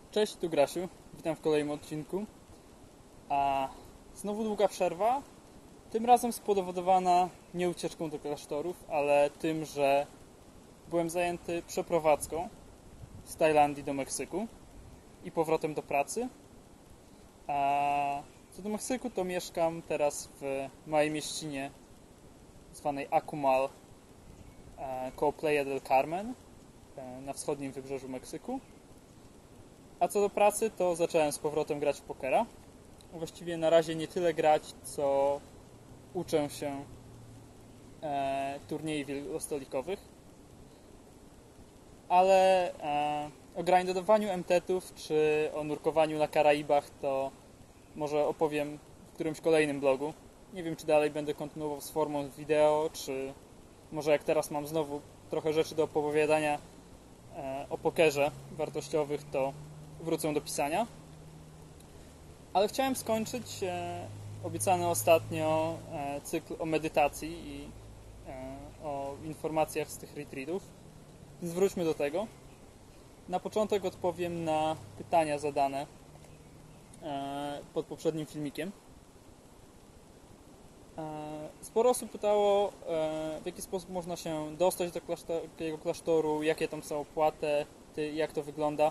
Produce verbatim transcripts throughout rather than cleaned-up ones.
Cześć, tu Grasiu. Witam w kolejnym odcinku. A znowu długa przerwa. Tym razem spowodowana nie ucieczką do klasztorów, ale tym, że byłem zajęty przeprowadzką z Tajlandii do Meksyku i powrotem do pracy. A co do Meksyku, to mieszkam teraz w małej mieścinie zwanej Akumal koło Playa del Carmen na wschodnim wybrzeżu Meksyku. A co do pracy, to zacząłem z powrotem grać w pokera. Właściwie na razie nie tyle grać, co uczę się e, turniejów wielostolikowych. Ale e, o grindowaniu em tetów czy o nurkowaniu na Karaibach to może opowiem w którymś kolejnym blogu. Nie wiem, czy dalej będę kontynuował z formą wideo, czy może jak teraz mam znowu trochę rzeczy do opowiadania e, o pokerze wartościowych, to wrócę do pisania. Ale chciałem skończyć e, obiecany ostatnio e, cykl o medytacji i e, o informacjach z tych retreatów. Więc wróćmy do tego. Na początek odpowiem na pytania zadane e, pod poprzednim filmikiem. E, sporo osób pytało, e, w jaki sposób można się dostać do klasztor, takiego klasztoru, jakie tam są opłaty, jak to wygląda.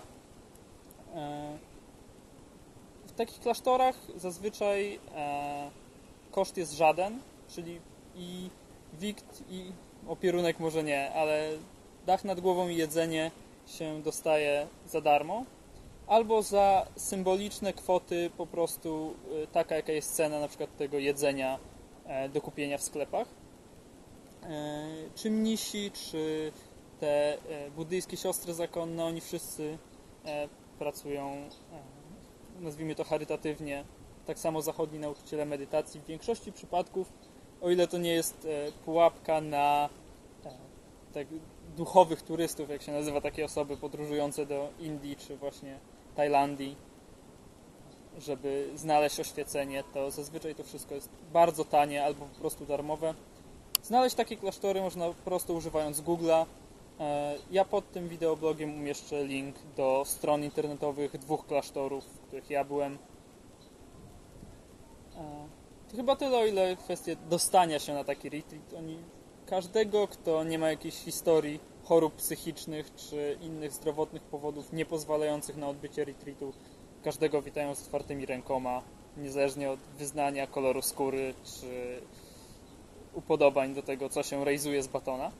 W takich klasztorach zazwyczaj e, koszt jest żaden, czyli i wikt, i opierunek może nie, ale dach nad głową i jedzenie się dostaje za darmo, albo za symboliczne kwoty, po prostu e, taka jaka jest cena na przykład tego jedzenia e, do kupienia w sklepach. E, czy mnisi, czy te e, buddyjskie siostry zakonne, oni wszyscy e, pracują, e, nazwijmy to charytatywnie, tak samo zachodni nauczyciele medytacji. W większości przypadków, o ile to nie jest e, pułapka na e, tak, duchowych turystów, jak się nazywa takie osoby podróżujące do Indii czy właśnie Tajlandii, żeby znaleźć oświecenie, to zazwyczaj to wszystko jest bardzo tanie albo po prostu darmowe. Znaleźć takie klasztory można po prostu używając Google'a. Ja pod tym wideoblogiem umieszczę link do stron internetowych dwóch klasztorów, w których ja byłem. To chyba tyle, o ile kwestie dostania się na taki retreat. Oni, każdego, kto nie ma jakiejś historii chorób psychicznych czy innych zdrowotnych powodów nie pozwalających na odbycie retreatu, każdego witają z otwartymi rękoma, niezależnie od wyznania, koloru skóry czy upodobań do tego, co się rejzuje z batona.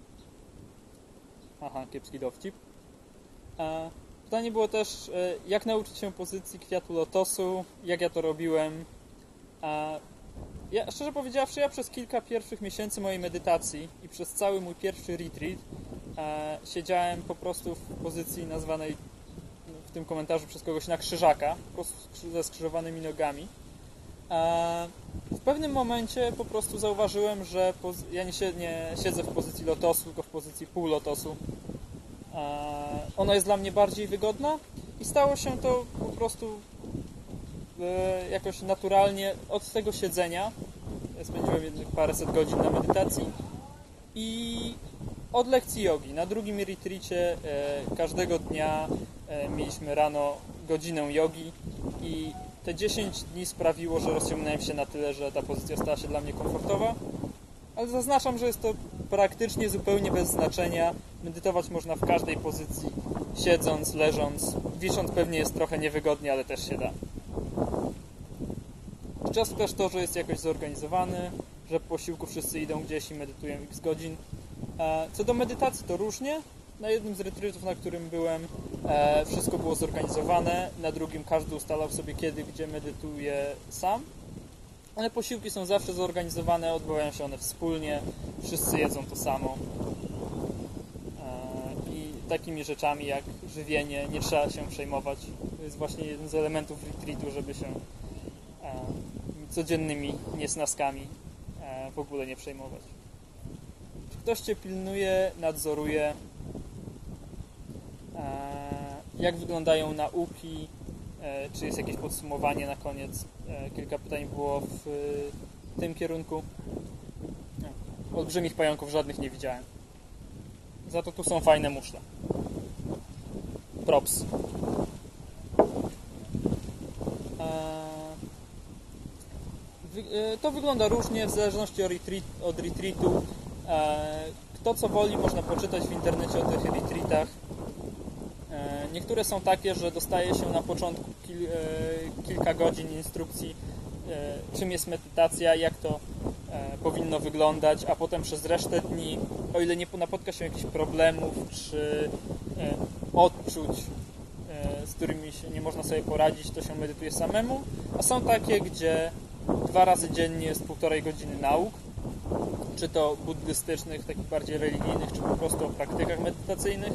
Aha, kiepski dowcip. E, pytanie było też, e, jak nauczyć się pozycji kwiatu lotosu, jak ja to robiłem. E, ja, szczerze powiedziawszy, ja przez kilka pierwszych miesięcy mojej medytacji i przez cały mój pierwszy retreat e, siedziałem po prostu w pozycji nazwanej w tym komentarzu przez kogoś na krzyżaka, po prostu ze skrzyżowanymi nogami. E, w pewnym momencie po prostu zauważyłem, że ja nie, si- nie siedzę w pozycji lotosu, tylko w pozycji półlotosu. E, ona jest dla mnie bardziej wygodna i stało się to po prostu e, jakoś naturalnie od tego siedzenia. Ja spędziłem jednak paręset godzin na medytacji i od lekcji jogi. Na drugim retreacie e, każdego dnia e, mieliśmy rano godzinę jogi i te dziesięć dni sprawiło, że rozciągnąłem się na tyle, że ta pozycja stała się dla mnie komfortowa, ale zaznaczam, że jest to praktycznie zupełnie bez znaczenia. Medytować można w każdej pozycji, siedząc, leżąc, wisząc pewnie jest trochę niewygodnie, ale też się da. Czas też to, że jest jakoś zorganizowany, że po posiłku wszyscy idą gdzieś i medytują x godzin. Co do medytacji to różnie. Na jednym z retreatów, na którym byłem, e, wszystko było zorganizowane. Na drugim każdy ustalał sobie kiedy, gdzie medytuje sam. Ale posiłki są zawsze zorganizowane, odbywają się one wspólnie. Wszyscy jedzą to samo. E, I takimi rzeczami jak żywienie nie trzeba się przejmować. To jest właśnie jeden z elementów retreatu, żeby się e, codziennymi niesnaskami e, w ogóle nie przejmować. Czy ktoś Cię pilnuje, nadzoruje? Jak wyglądają nauki, czy jest jakieś podsumowanie na koniec. Kilka pytań było w tym kierunku. Olbrzymich pająków żadnych nie widziałem. Za to tu są fajne muszle. Props. to wygląda różnie w zależności od, retreat, od retreatu. Kto co woli, można poczytać w internecie o tych retreatach. Niektóre są takie, że dostaje się na początku kil, kilka godzin instrukcji, czym jest medytacja, jak to powinno wyglądać, a potem przez resztę dni, o ile nie napotka się jakichś problemów czy odczuć, z którymi się nie można sobie poradzić, to się medytuje samemu, a są takie, gdzie dwa razy dziennie jest półtorej godziny nauk, czy to buddystycznych, takich bardziej religijnych, czy po prostu o praktykach medytacyjnych.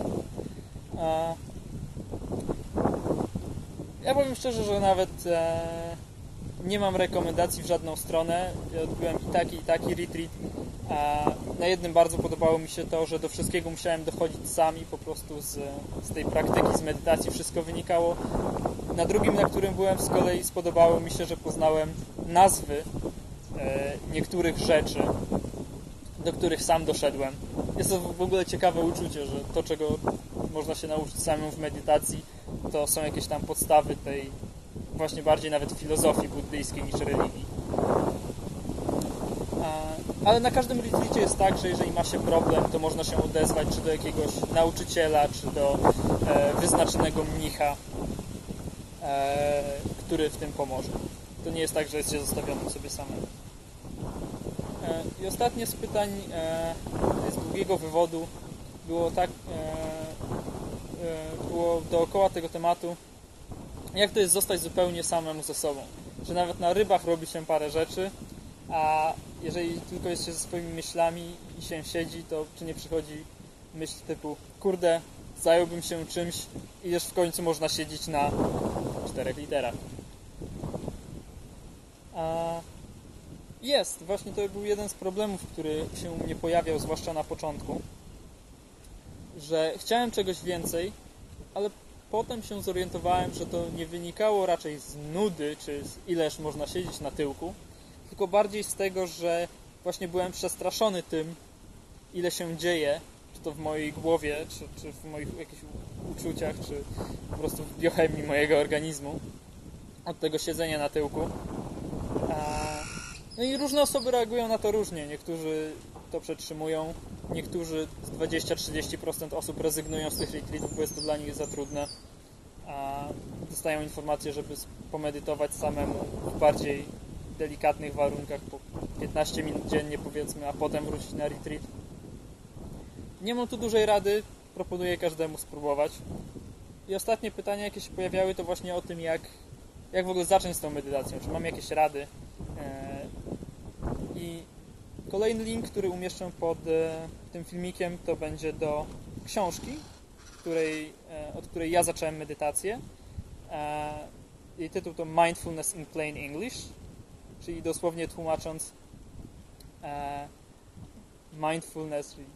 Ja powiem szczerze, że nawet nie mam rekomendacji w żadną stronę. Ja odbyłem i taki, i taki retreat. A na jednym bardzo podobało mi się to, że do wszystkiego musiałem dochodzić sam i po prostu z, z tej praktyki, z medytacji wszystko wynikało. Na drugim, na którym byłem, z kolei spodobało mi się, że poznałem nazwy e, niektórych rzeczy, do których sam doszedłem. Jest to w ogóle ciekawe uczucie, że to, czego można się nauczyć samemu w medytacji, to są jakieś tam podstawy tej właśnie bardziej nawet filozofii buddyjskiej niż religii. Ale na każdym retreacie jest tak, że jeżeli ma się problem, to można się odezwać czy do jakiegoś nauczyciela, czy do e, wyznaczonego mnicha, e, który w tym pomoże. To nie jest tak, że jest się zostawionym sobie samemu. E, I ostatnie z pytań e, z długiego wywodu było tak, e, e, było dookoła tego tematu, jak to jest zostać zupełnie samemu ze sobą. Że nawet na rybach robi się parę rzeczy, a jeżeli tylko jest się ze swoimi myślami i się siedzi, to czy nie przychodzi myśl typu kurde, zająłbym się czymś i już w końcu można siedzieć na czterech literach. A jest, właśnie to był jeden z problemów, który się u mnie pojawiał, zwłaszcza na początku, że chciałem czegoś więcej, ale potem się zorientowałem, że to nie wynikało raczej z nudy, czy z ileż można siedzieć na tyłku, tylko bardziej z tego, że właśnie byłem przestraszony tym, ile się dzieje, czy to w mojej głowie, czy, czy w moich jakichś uczuciach, czy po prostu w biochemii mojego organizmu od tego siedzenia na tyłku. No i różne osoby reagują na to różnie. Niektórzy to przetrzymują, niektórzy dwadzieścia do trzydziestu procent osób rezygnują z tych retreatów, bo jest to dla nich za trudne, a dostają informację, żeby pomedytować samemu w bardziej delikatnych warunkach po piętnaście minut dziennie powiedzmy, a potem wrócić na retreat. Nie mam tu dużej rady, proponuję każdemu spróbować. I ostatnie pytania, jakie się pojawiały, to właśnie o tym, jak, jak w ogóle zacząć z tą medytacją, czy mam jakieś rady. I kolejny link, który umieszczę pod tym filmikiem, to będzie do książki, której, od której ja zacząłem medytację. Jej tytuł to Mindfulness in Plain English, czyli dosłownie tłumacząc mindfulness, czyli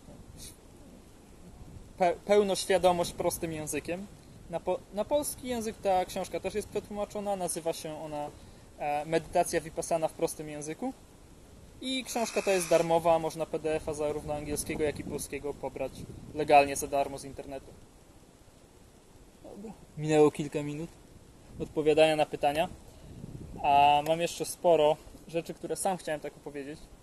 pełnoświadomość prostym językiem. Na, po, na polski język ta książka też jest przetłumaczona, nazywa się ona Medytacja Vipassana w prostym języku. I książka ta jest darmowa, można P D F a zarówno angielskiego, jak i polskiego pobrać legalnie za darmo z internetu. Dobra. Minęło kilka minut odpowiadania na pytania, a mam jeszcze sporo rzeczy, które sam chciałem tak opowiedzieć.